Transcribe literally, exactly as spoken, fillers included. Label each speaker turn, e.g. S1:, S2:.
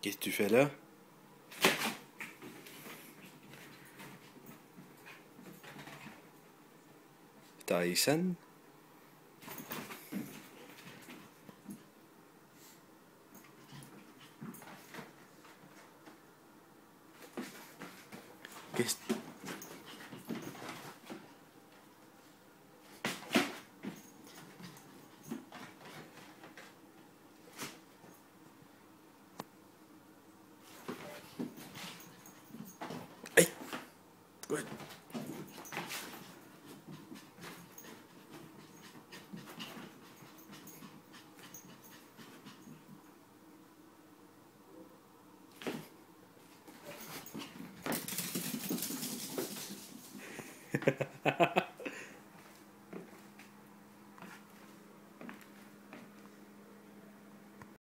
S1: Qu'est-ce que tu fais là? Tyson? Qu'est-ce... Hey! Good. Ha ha ha ha.